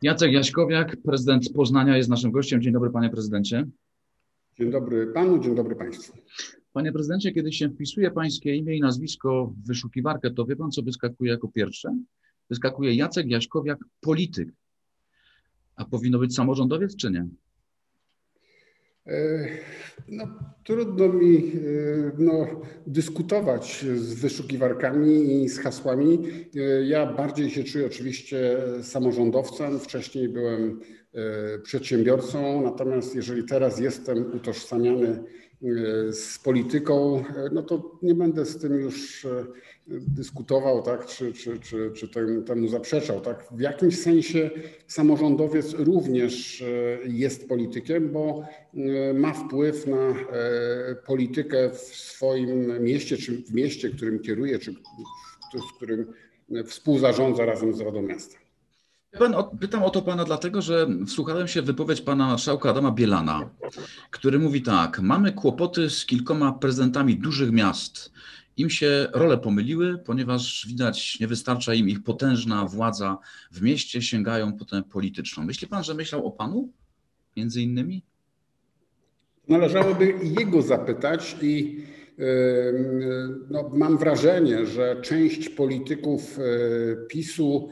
Jacek Jaśkowiak, prezydent Poznania, jest naszym gościem. Dzień dobry, panie prezydencie. Dzień dobry panu, dzień dobry państwu. Panie prezydencie, kiedy się wpisuje pańskie imię i nazwisko w wyszukiwarkę, to wie pan, co wyskakuje jako pierwsze? Wyskakuje Jacek Jaśkowiak, polityk. A powinno być samorządowiec, czy nie? No, trudno mi dyskutować z wyszukiwarkami i z hasłami. Ja bardziej się czuję oczywiście samorządowcem. Wcześniej byłem przedsiębiorcą, natomiast jeżeli teraz jestem utożsamiany z polityką, no to nie będę z tym już dyskutował, tak, czy temu zaprzeczał. Tak. W jakimś sensie samorządowiec również jest politykiem, bo ma wpływ na politykę w swoim mieście, czy w mieście, którym kieruje, czy w którym współzarządza razem z Radą Miasta. Pytam o to pana dlatego, że wsłuchałem się w wypowiedź pana marszałka Adama Bielana, który mówi tak: mamy kłopoty z kilkoma prezydentami dużych miast. Im się role pomyliły, ponieważ widać, nie wystarcza im ich potężna władza w mieście, sięgają po tę polityczną. Myśli pan, że myślał o panu między innymi? Należałoby jego zapytać i mam wrażenie, że część polityków PiS-u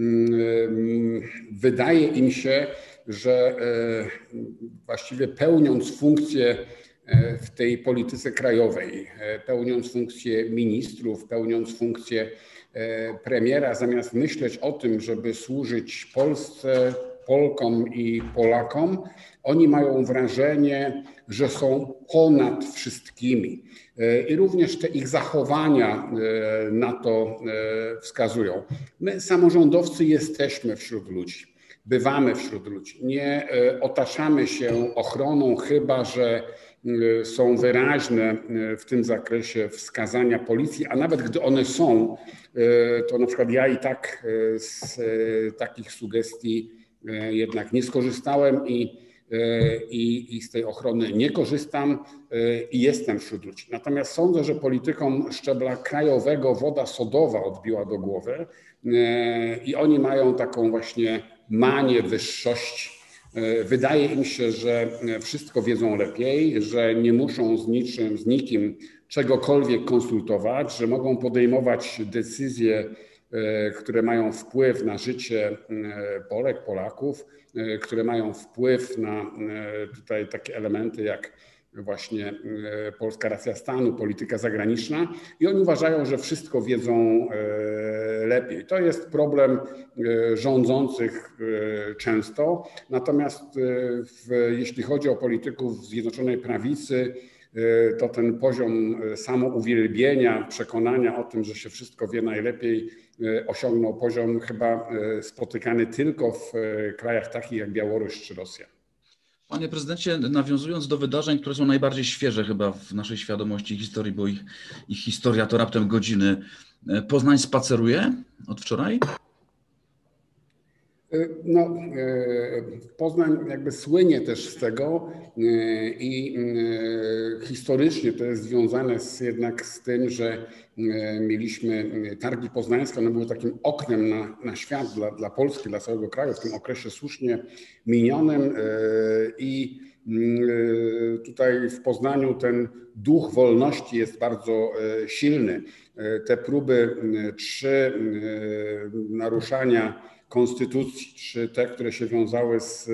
wydaje im się, że właściwie pełniąc funkcję w tej polityce krajowej, pełniąc funkcję ministrów, pełniąc funkcję premiera, zamiast myśleć o tym, żeby służyć Polsce, Polkom i Polakom, oni mają wrażenie, że są ponad wszystkimi. I również te ich zachowania na to wskazują. My, samorządowcy, jesteśmy wśród ludzi, bywamy wśród ludzi. Nie otaczamy się ochroną, chyba że są wyraźne w tym zakresie wskazania policji, a nawet gdy one są, to na przykład ja i tak z takich sugestii jednak nie skorzystałem i z tej ochrony nie korzystam i jestem wśród ludzi. Natomiast sądzę, że politykom szczebla krajowego woda sodowa odbiła do głowy i oni mają taką właśnie manię wyższości. Wydaje im się, że wszystko wiedzą lepiej, że nie muszą z nikim czegokolwiek konsultować, że mogą podejmować decyzje, które mają wpływ na życie Polek, Polaków, które mają wpływ na tutaj takie elementy jak właśnie polska racja stanu, polityka zagraniczna i oni uważają, że wszystko wiedzą lepiej. To jest problem rządzących często, natomiast jeśli chodzi o polityków Zjednoczonej Prawicy, to ten poziom samouwielbienia, przekonania o tym, że się wszystko wie najlepiej, osiągnął poziom chyba spotykany tylko w krajach takich jak Białoruś czy Rosja. Panie prezydencie, nawiązując do wydarzeń, które są najbardziej świeże chyba w naszej świadomości i historii, bo ich historia to raptem godziny. Poznań spaceruje od wczoraj? No, Poznań jakby słynie też z tego i historycznie to jest związane jednak z tym, że mieliśmy targi poznańskie, one były takim oknem na świat dla Polski, dla całego kraju w tym okresie słusznie minionym i tutaj w Poznaniu ten duch wolności jest bardzo silny. Te próby naruszania konstytucji, czy te, które się wiązały z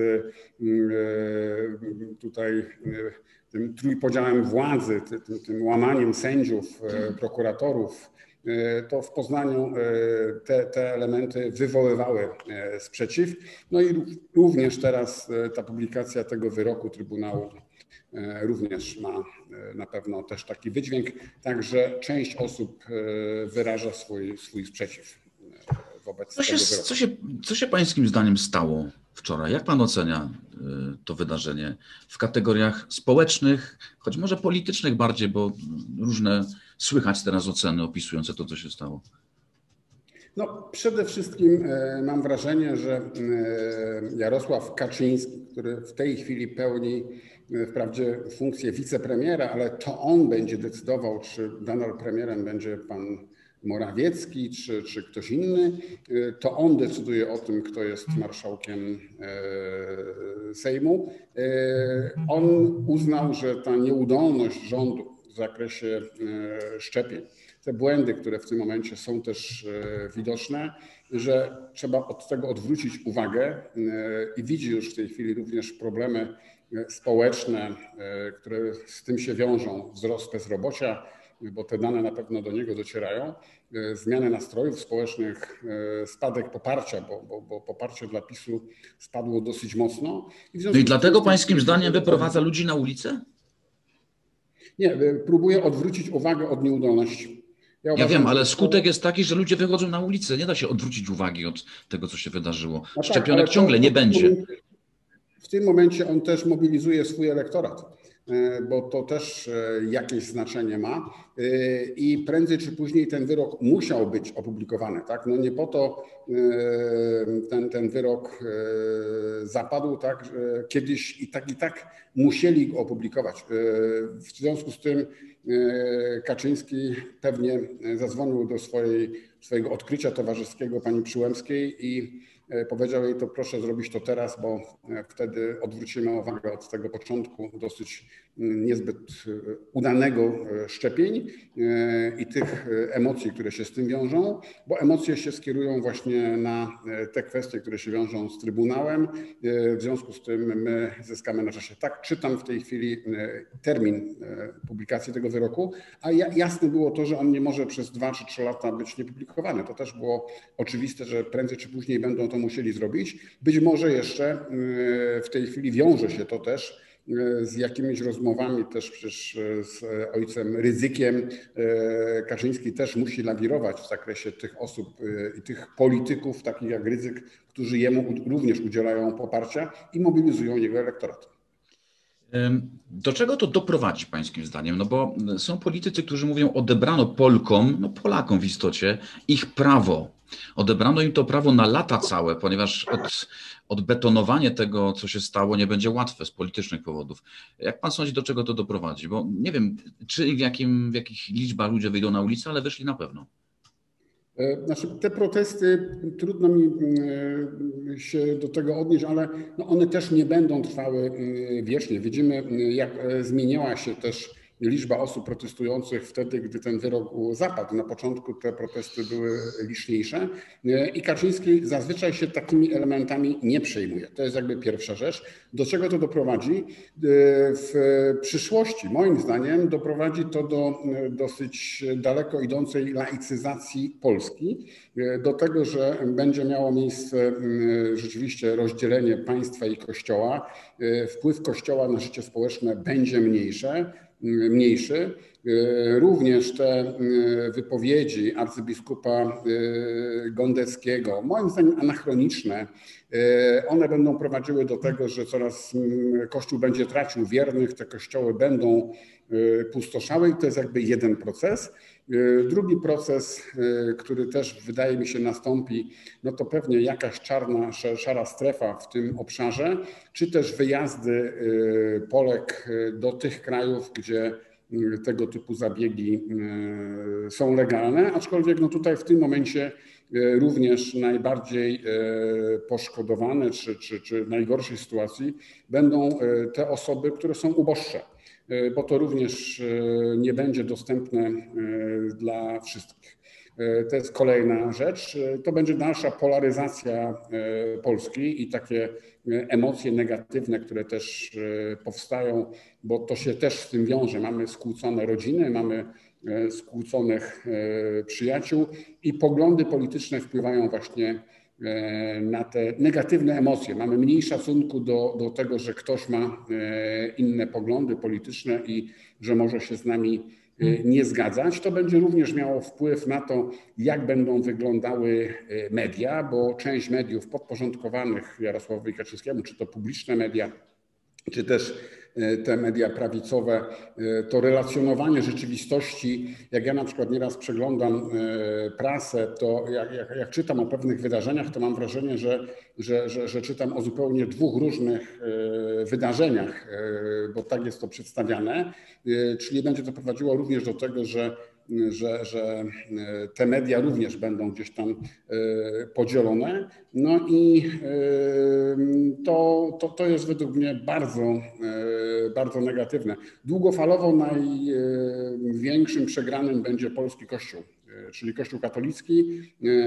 tutaj tym trójpodziałem władzy, tym łamaniem sędziów, prokuratorów, to w Poznaniu te elementy wywoływały sprzeciw. No i również teraz ta publikacja tego wyroku Trybunału również ma na pewno też taki wydźwięk. Także część osób wyraża swój sprzeciw wobec tego wyroku. Co się pańskim zdaniem stało wczoraj? Jak pan ocenia to wydarzenie w kategoriach społecznych, choć może politycznych bardziej, bo różne słychać teraz oceny opisujące to, co się stało? No, przede wszystkim mam wrażenie, że Jarosław Kaczyński, który w tej chwili pełni wprawdzie funkcję wicepremiera, ale to on będzie decydował, czy nadal premierem będzie pan Morawiecki czy ktoś inny, to on decyduje o tym, kto jest marszałkiem Sejmu. On uznał, że ta nieudolność rządu w zakresie szczepień, te błędy, które w tym momencie są też widoczne, że trzeba od tego odwrócić uwagę i widzi już w tej chwili również problemy społeczne, które z tym się wiążą, wzrost bezrobocia, bo te dane na pewno do niego docierają, zmiany nastrojów społecznych, spadek poparcia, bo poparcie dla PiS-u spadło dosyć mocno. No i dlatego pańskim zdaniem wyprowadza ludzi na ulicę? Nie, próbuje odwrócić uwagę od nieudolności. Ja wiem, ale skutek jest taki, że ludzie wychodzą na ulicę. Nie da się odwrócić uwagi od tego, co się wydarzyło. No Szczepionek ciągle nie będzie. W tym momencie on też mobilizuje swój elektorat, bo to też jakieś znaczenie ma i prędzej czy później ten wyrok musiał być opublikowany. Tak? No nie po to ten wyrok zapadł, tak? Kiedyś i tak musieli go opublikować. W związku z tym Kaczyński pewnie zadzwonił do swojego odkrycia towarzyskiego pani Przyłębskiej i powiedział jej, to proszę zrobić to teraz, bo wtedy odwrócimy uwagę od tego początku dosyć niezbyt udanego szczepień i tych emocji, które się z tym wiążą, bo emocje się skierują właśnie na te kwestie, które się wiążą z Trybunałem. W związku z tym my zyskamy na czasie. Tak, czytam w tej chwili termin publikacji tego wyroku, a jasne było to, że on nie może przez 2 czy 3 lata być niepublikowany. To też było oczywiste, że prędzej czy później będą to musieli zrobić. Być może jeszcze w tej chwili wiąże się to też z jakimiś rozmowami też przecież z ojcem Rydzykiem. Kaczyński też musi lawirować w zakresie tych osób i tych polityków, takich jak Rydzyk, którzy jemu również udzielają poparcia i mobilizują jego elektorat. Do czego to doprowadzi pańskim zdaniem? No bo są politycy, którzy mówią, odebrano Polkom, no Polakom w istocie, ich prawo. Odebrano im to prawo na lata całe, ponieważ odbetonowanie tego, co się stało, nie będzie łatwe z politycznych powodów. Jak pan sądzi, do czego to doprowadzi? Bo nie wiem, czy i w jakich liczbach ludzie wyjdą na ulicę, ale wyszli na pewno. Znaczy, te protesty, trudno mi się do tego odnieść, ale no one też nie będą trwały wiecznie. Widzimy, jak zmieniała się też liczba osób protestujących wtedy, gdy ten wyrok zapadł. Na początku te protesty były liczniejsze i Kaczyński zazwyczaj się takimi elementami nie przejmuje. To jest jakby pierwsza rzecz. Do czego to doprowadzi? W przyszłości, moim zdaniem, doprowadzi to do dosyć daleko idącej laicyzacji Polski, do tego, że będzie miało miejsce rzeczywiście rozdzielenie państwa i Kościoła. Wpływ Kościoła na życie społeczne będzie mniejszy. Również te wypowiedzi arcybiskupa Gondeckiego, moim zdaniem anachroniczne, one będą prowadziły do tego, że coraz Kościół będzie tracił wiernych, te kościoły będą pustoszały i to jest jakby jeden proces. Drugi proces, który też wydaje mi się nastąpi, no to pewnie jakaś szara strefa w tym obszarze, czy też wyjazdy Polek do tych krajów, gdzie tego typu zabiegi są legalne, aczkolwiek no tutaj w tym momencie również najbardziej poszkodowane czy w najgorszej sytuacji będą te osoby, które są uboższe, bo to również nie będzie dostępne dla wszystkich. To jest kolejna rzecz. To będzie dalsza polaryzacja Polski i takie emocje negatywne, które też powstają, bo to się też z tym wiąże. Mamy skłócone rodziny, mamy skłóconych przyjaciół i poglądy polityczne wpływają właśnie na te negatywne emocje. Mamy mniej szacunku do tego, że ktoś ma inne poglądy polityczne i że może się z nami nie zgadzać. To będzie również miało wpływ na to, jak będą wyglądały media, bo część mediów podporządkowanych Jarosławowi Kaczyńskiemu, czy to publiczne media, czy też te media prawicowe, to relacjonowanie rzeczywistości, jak ja na przykład nieraz przeglądam prasę, to jak czytam o pewnych wydarzeniach, to mam wrażenie, że czytam o zupełnie 2 różnych wydarzeniach, bo tak jest to przedstawiane, czyli będzie to prowadziło również do tego, że że te media również będą gdzieś tam podzielone. No i to jest według mnie bardzo negatywne. Długofalowo największym przegranym będzie polski Kościół, czyli Kościół katolicki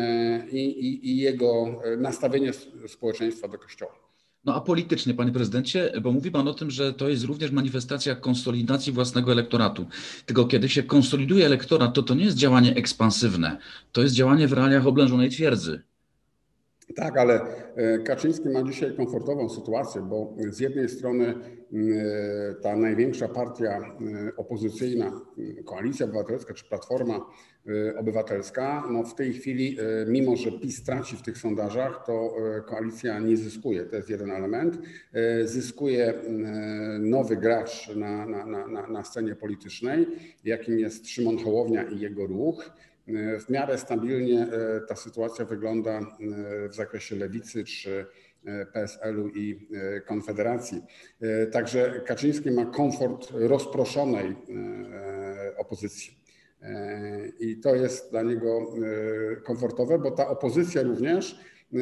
i jego nastawienie społeczeństwa do Kościoła. No a politycznie, panie prezydencie, bo mówi pan o tym, że to jest również manifestacja konsolidacji własnego elektoratu. Tylko kiedy się konsoliduje elektorat, to nie jest działanie ekspansywne, to jest działanie w realiach oblężonej twierdzy. Tak, ale Kaczyński ma dzisiaj komfortową sytuację, bo z jednej strony ta największa partia opozycyjna, Koalicja Obywatelska czy Platforma Obywatelska, no w tej chwili, mimo że PiS traci w tych sondażach, to koalicja nie zyskuje. To jest jeden element. Zyskuje nowy gracz na scenie politycznej, jakim jest Szymon Hołownia i jego ruch. W miarę stabilnie ta sytuacja wygląda w zakresie Lewicy czy PSL-u i Konfederacji. Także Kaczyński ma komfort rozproszonej opozycji. I to jest dla niego komfortowe, bo ta opozycja również,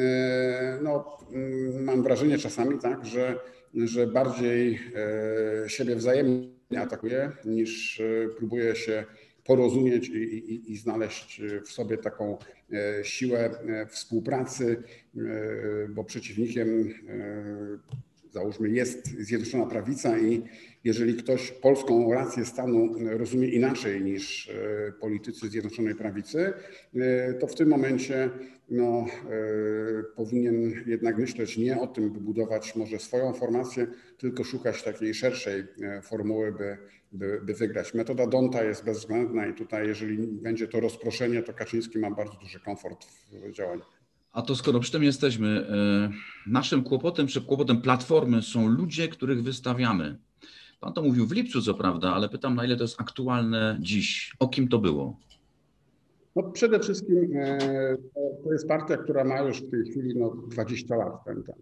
no, mam wrażenie czasami tak, że bardziej siebie wzajemnie atakuje, niż próbuje się porozumieć i znaleźć w sobie taką siłę współpracy, bo przeciwnikiem, załóżmy, jest Zjednoczona Prawica i jeżeli ktoś polską rację stanu rozumie inaczej niż politycy Zjednoczonej Prawicy, to w tym momencie no, powinien jednak myśleć nie o tym, by budować może swoją formację, tylko szukać takiej szerszej formuły, by wygrać. Metoda D'Hondta jest bezwzględna i tutaj, jeżeli będzie to rozproszenie, to Kaczyński ma bardzo duży komfort w działaniu. A to skoro przy tym jesteśmy, naszym kłopotem czy kłopotem Platformy są ludzie, których wystawiamy. Pan to mówił w lipcu, co prawda, ale pytam, na ile to jest aktualne dziś? O kim to było? No przede wszystkim to jest partia, która ma już w tej chwili 20 lat.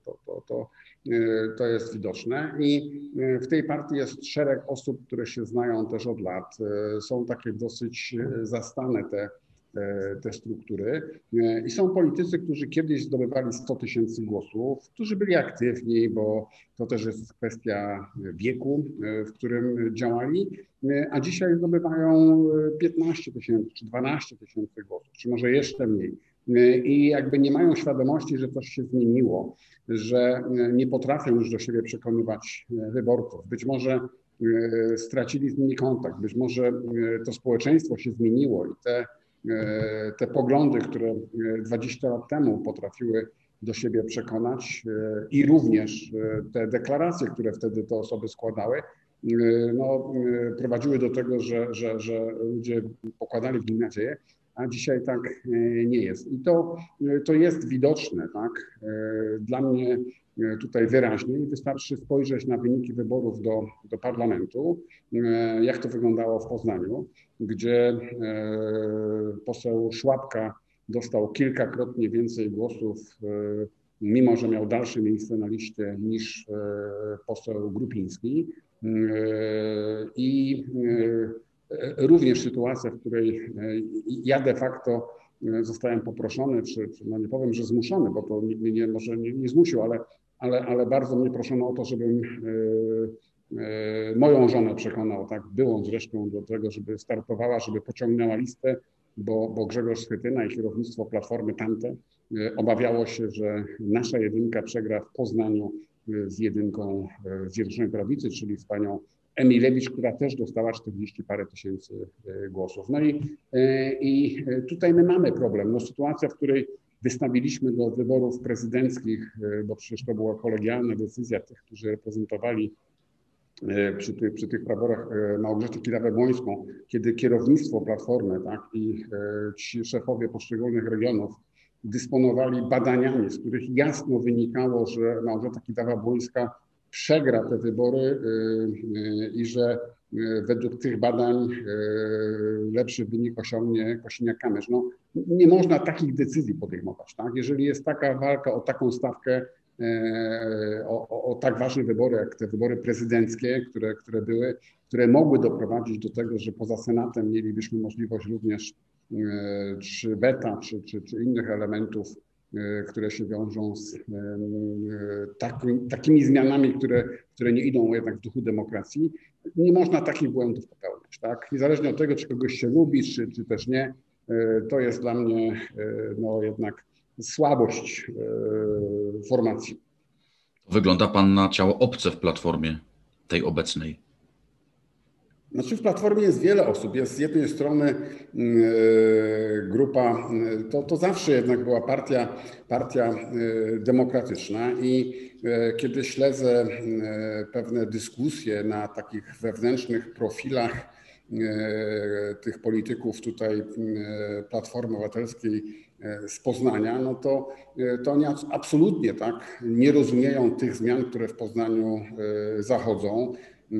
To jest widoczne i w tej partii jest szereg osób, które się znają też od lat. Są takie dosyć zastane te struktury i są politycy, którzy kiedyś zdobywali 100 000 głosów, którzy byli aktywni, bo to też jest kwestia wieku, w którym działali, a dzisiaj zdobywają 15 000 czy 12 000 głosów, czy może jeszcze mniej. I jakby nie mają świadomości, że coś się zmieniło, że nie potrafią już do siebie przekonywać wyborców. Być może stracili z nimi kontakt, być może to społeczeństwo się zmieniło i te poglądy, które 20 lat temu potrafiły do siebie przekonać i również te deklaracje, które wtedy te osoby składały, no, prowadziły do tego, że ludzie pokładali w nich nadzieję, a dzisiaj tak nie jest. I to jest widoczne, tak, dla mnie tutaj wyraźnie i wystarczy spojrzeć na wyniki wyborów do parlamentu, jak to wyglądało w Poznaniu, gdzie poseł Szłapka dostał kilkakrotnie więcej głosów, mimo że miał dalsze miejsce na liście niż poseł Grupiński. I również sytuacja, w której ja de facto zostałem poproszony, czy no nie powiem, że zmuszony, bo to nikt mnie może nie zmusił, ale bardzo mnie proszono o to, żebym moją żonę przekonał, tak, byłą zresztą, do tego, żeby startowała, żeby pociągnęła listę, bo Grzegorz Schetyna i kierownictwo Platformy tamte obawiało się, że nasza jedynka przegra w Poznaniu z jedynką Zjednoczonej Prawicy, czyli z panią Emilewicz, która też dostała 40 parę tysięcy głosów. No i tutaj my mamy problem. No, sytuacja, w której wystawiliśmy do wyborów prezydenckich, bo przecież to była kolegialna decyzja tych, którzy reprezentowali przy tych praworach Małgorzatę Kidawę-Błońską, kiedy kierownictwo Platformy, tak, i ci szefowie poszczególnych regionów dysponowali badaniami, z których jasno wynikało, że Małgorzata Kidawa-Błońska przegra te wybory i że według tych badań lepszy wynik osiągnie Kosiniak-Kamysz. No, nie można takich decyzji podejmować. Tak? Jeżeli jest taka walka o taką stawkę, o tak ważne wybory, jak te wybory prezydenckie, które były, które mogły doprowadzić do tego, że poza Senatem mielibyśmy możliwość również czy weta, czy innych elementów, które się wiążą z takimi zmianami, które nie idą jednak w duchu demokracji. Nie można takich błędów popełniać. Tak? Niezależnie od tego, czy kogoś się lubi, czy też nie, to jest dla mnie jednak słabość formacji. Wygląda pan na ciało obce w Platformie, tej obecnej. Znaczy w Platformie jest wiele osób. Jest z jednej strony grupa, to zawsze jednak była partia demokratyczna i kiedy śledzę pewne dyskusje na takich wewnętrznych profilach tych polityków tutaj Platformy Obywatelskiej z Poznania, no to oni absolutnie tak nie rozumieją tych zmian, które w Poznaniu zachodzą.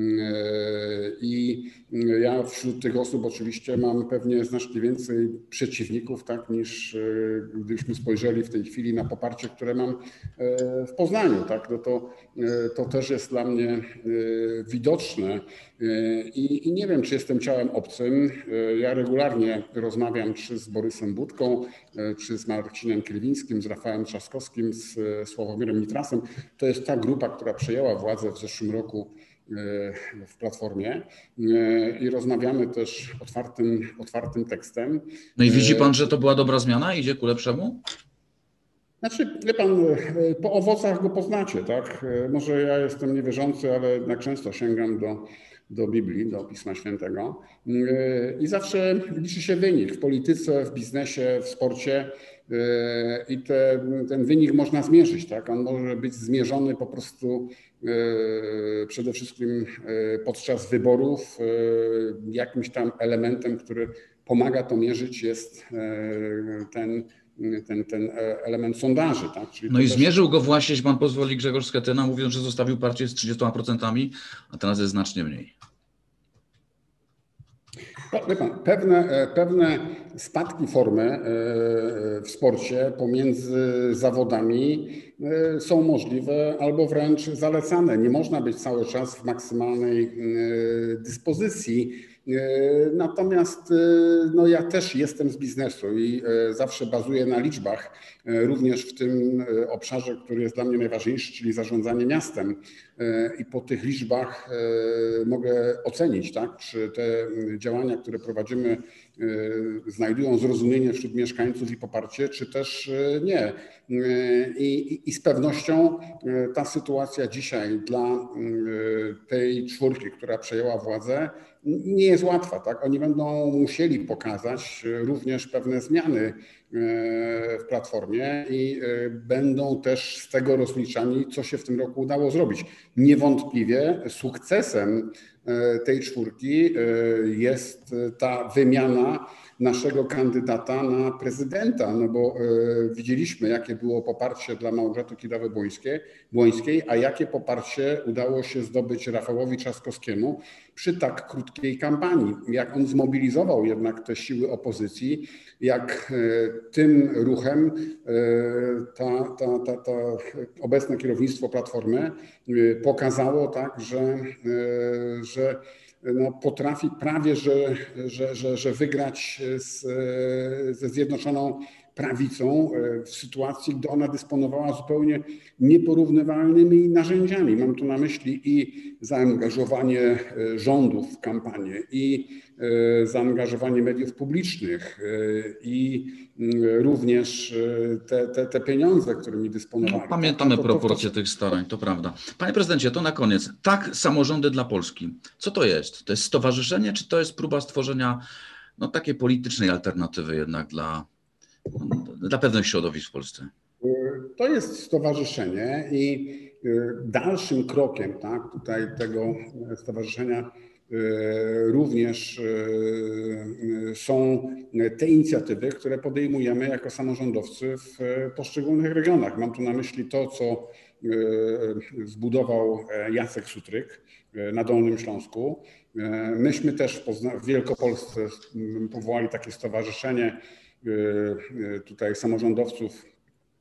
I ja wśród tych osób oczywiście mam pewnie znacznie więcej przeciwników, tak, niż gdybyśmy spojrzeli w tej chwili na poparcie, które mam w Poznaniu. Tak, no to też jest dla mnie widoczne i nie wiem, czy jestem ciałem obcym. Ja regularnie rozmawiam czy z Borysem Budką, czy z Marcinem Kierwińskim, z Rafałem Trzaskowskim, z Sławomirem Nitrasem. To jest ta grupa, która przejęła władzę w zeszłym roku w Platformie i rozmawiamy też otwartym tekstem. No i widzi pan, że to była dobra zmiana? Idzie ku lepszemu? Znaczy, wie pan, po owocach go poznacie, tak? Może ja jestem niewierzący, ale jednak często sięgam do Biblii, do Pisma Świętego i zawsze liczy się wynik w polityce, w biznesie, w sporcie i ten wynik można zmierzyć, tak? On może być zmierzony po prostu przede wszystkim podczas wyborów. Jakimś tam elementem, który pomaga to mierzyć, jest ten element sondaży. Tak? Czyli no i zmierzył go właśnie, jeśli pan pozwoli, Grzegorz Schetyna, mówiąc, że zostawił partię z 30%, a teraz jest znacznie mniej. No, wie pan, pewne spadki formy w sporcie pomiędzy zawodami są możliwe albo wręcz zalecane. Nie można być cały czas w maksymalnej dyspozycji. Natomiast no, ja też jestem z biznesu i zawsze bazuję na liczbach, również w tym obszarze, który jest dla mnie najważniejszy, czyli zarządzanie miastem. I po tych liczbach mogę ocenić, tak, czy te działania, które prowadzimy, znajdują zrozumienie wśród mieszkańców i poparcie, czy też nie. I z pewnością ta sytuacja dzisiaj dla tej czwórki, która przejęła władzę, nie jest łatwa. Tak? Oni będą musieli pokazać również pewne zmiany w Platformie i będą też z tego rozliczani, co się w tym roku udało zrobić. Niewątpliwie sukcesem tej czwórki jest ta wymiana naszego kandydata na prezydenta, no bo widzieliśmy, jakie było poparcie dla Małgorzaty Kidawy-Błońskiej, a jakie poparcie udało się zdobyć Rafałowi Trzaskowskiemu przy tak krótkiej kampanii. Jak on zmobilizował jednak te siły opozycji, jak tym ruchem to obecne kierownictwo Platformy pokazało, tak, że no, potrafi prawie, że wygrać ze Zjednoczoną Prawicą w sytuacji, gdy ona dysponowała zupełnie nieporównywalnymi narzędziami. Mam tu na myśli i zaangażowanie rządów w kampanię, i zaangażowanie mediów publicznych, i również te pieniądze, którymi dysponowali. No, pamiętamy proporcje tych starań, to prawda. Panie prezydencie, to na koniec. Tak, samorządy dla Polski. Co to jest? To jest stowarzyszenie, czy to jest próba stworzenia no, takiej politycznej alternatywy jednak dla pewnych środowisk w Polsce? To jest stowarzyszenie i dalszym krokiem, tak, tutaj tego stowarzyszenia również są te inicjatywy, które podejmujemy jako samorządowcy w poszczególnych regionach. Mam tu na myśli to, co zbudował Jacek Sutryk na Dolnym Śląsku. Myśmy też w Wielkopolsce powołali takie stowarzyszenie tutaj samorządowców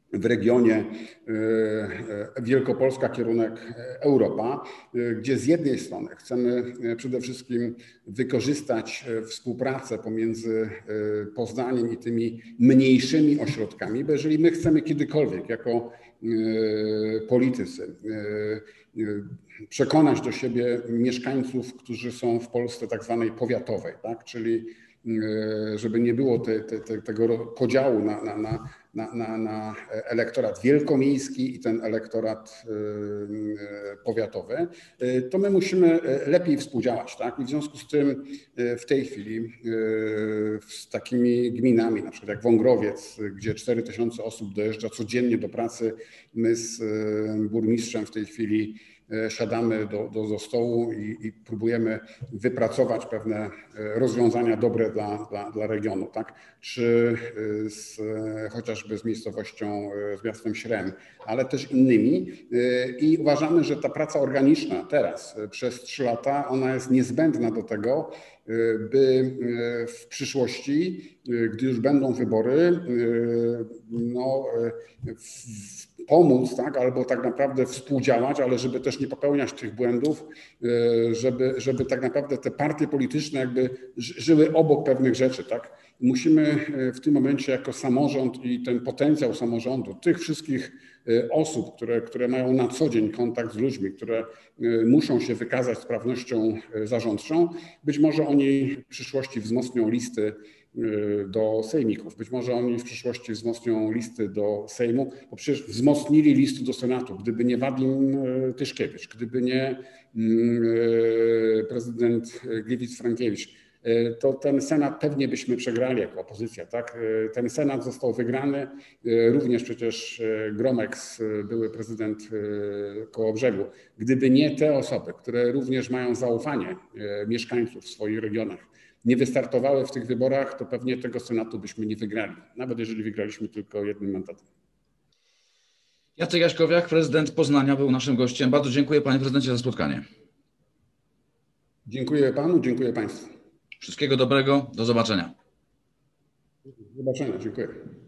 w regionie Wielkopolska, kierunek Europa, gdzie z jednej strony chcemy przede wszystkim wykorzystać współpracę pomiędzy Poznaniem i tymi mniejszymi ośrodkami, bo jeżeli my chcemy kiedykolwiek jako politycy przekonać do siebie mieszkańców, którzy są w Polsce tak zwanej powiatowej, tak? Czyli żeby nie było tego podziału na elektorat wielkomiejski i ten elektorat powiatowy, to my musimy lepiej współdziałać. Tak? I w związku z tym w tej chwili z takimi gminami, na przykład jak Wągrowiec, gdzie 4000 osób dojeżdża codziennie do pracy, my z burmistrzem w tej chwili siadamy do stołu i próbujemy wypracować pewne rozwiązania dobre dla regionu, tak? Czy chociażby z miejscowością, z miastem Śrem, ale też innymi. I uważamy, że ta praca organiczna teraz przez 3 lata, ona jest niezbędna do tego, by w przyszłości, gdy już będą wybory, no, pomóc, tak, albo tak naprawdę współdziałać, ale żeby też nie popełniać tych błędów, żeby tak naprawdę te partie polityczne jakby żyły obok pewnych rzeczy. Tak. Musimy w tym momencie jako samorząd i ten potencjał samorządu, tych wszystkich osób, które mają na co dzień kontakt z ludźmi, które muszą się wykazać sprawnością zarządczą, być może oni w przyszłości wzmocnią listy do sejmików. Być może oni w przyszłości wzmocnią listy do Sejmu, bo przecież wzmocnili listy do Senatu. Gdyby nie Wadim Tyszkiewicz, gdyby nie prezydent Gliwic-Frankiewicz, to ten Senat pewnie byśmy przegrali jako opozycja. Tak? Ten Senat został wygrany. Również przecież Gromek, były prezydent Kołobrzegu. Gdyby nie te osoby, które również mają zaufanie mieszkańców w swoich regionach, nie wystartowały w tych wyborach, to pewnie tego Senatu byśmy nie wygrali. Nawet jeżeli wygraliśmy tylko 1 mandatem. Jacek Jaśkowiak, prezydent Poznania, był naszym gościem. Bardzo dziękuję, panie prezydencie, za spotkanie. Dziękuję panu, dziękuję państwu. Wszystkiego dobrego, do zobaczenia. Do zobaczenia, dziękuję.